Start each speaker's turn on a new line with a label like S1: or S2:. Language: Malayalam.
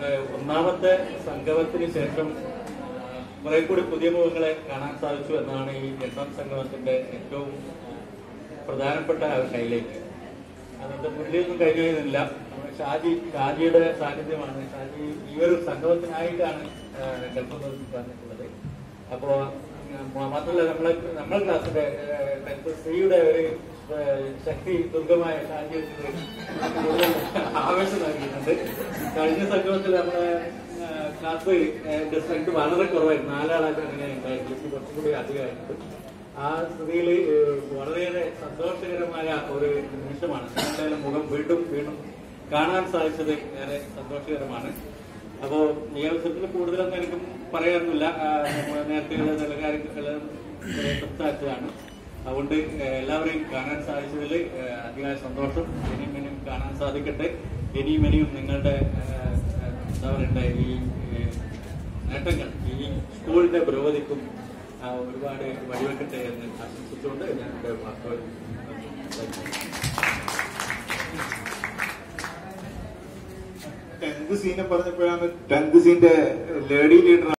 S1: നമ്മുടെ ഒന്നാമത്തെ സംഗമത്തിന് ശേഷം കുറെ കൂടി പുതിയ മുഖങ്ങളെ കാണാൻ സാധിച്ചു എന്നാണ് ഈ രണ്ടാം സംഗമത്തിന്റെ ഏറ്റവും പ്രധാനപ്പെട്ട ഹൈലൈറ്റ്. അതിന്റെ മുന്നിലൊന്നും കഴിഞ്ഞില്ല. ഷാജിയുടെ സാന്നിധ്യമാണ്. ഷാജി ഈ ഒരു സംഗമത്തിനായിട്ടാണ് ഗൾഫിൽ പറഞ്ഞിട്ടുള്ളത്. അപ്പോ മാത്രമല്ല നമ്മളെ ക്ലാസ്സിന്റെ സ്ത്രീയുടെ ഒരു ശക്തി ദുർഗമായ ഷാജി കൂടുതൽ ആവേശം നൽകിയിട്ടുണ്ട്. കഴിഞ്ഞ സംഗമത്തിൽ നമ്മളെ ക്ലാസ് സ്ട്രെങ്ത് വളരെ കുറവായിരുന്നു. 4 ആളായിട്ട് അങ്ങനെ ഉണ്ടായിരുന്നു. കുറച്ചും കൂടി അധികമായിട്ട് ആ സ്ഥിതിയിൽ വളരെയേറെ സന്തോഷകരമായ ഒരു നിമിഷമാണ്. നിങ്ങളുടെ മുഖം വീണ്ടും കാണാൻ സാധിച്ചത് ഏറെ സന്തോഷകരമാണ്. അപ്പോ ഈ അവസരത്തിൽ കൂടുതലൊന്നും എനിക്കും പറയാനൊന്നുമില്ല. നേരത്തെ നല്ല കാര്യങ്ങൾ സംസാരിച്ചതാണ്. അതുകൊണ്ട് എല്ലാവരെയും കാണാൻ സാധിച്ചതിൽ അതിയായ സന്തോഷം. ഇനിയും കാണാൻ സാധിക്കട്ടെ. ഇനിയും നിങ്ങളുടെ എന്താ പറയണ്ട ഈ നേട്ടങ്ങൾ ഈ സ്കൂളിന്റെ പുരോഗതിക്കും ഒരുപാട് വഴിവെക്കട്ടെ എന്ന് ആശംസിച്ചുകൊണ്ട് ഞാൻ എന്റെ വാക്കുകൾ
S2: 10th സീനെ പറഞ്ഞപ്പോഴാണ് 10th സീന്റെ ലേഡി ലീഡർ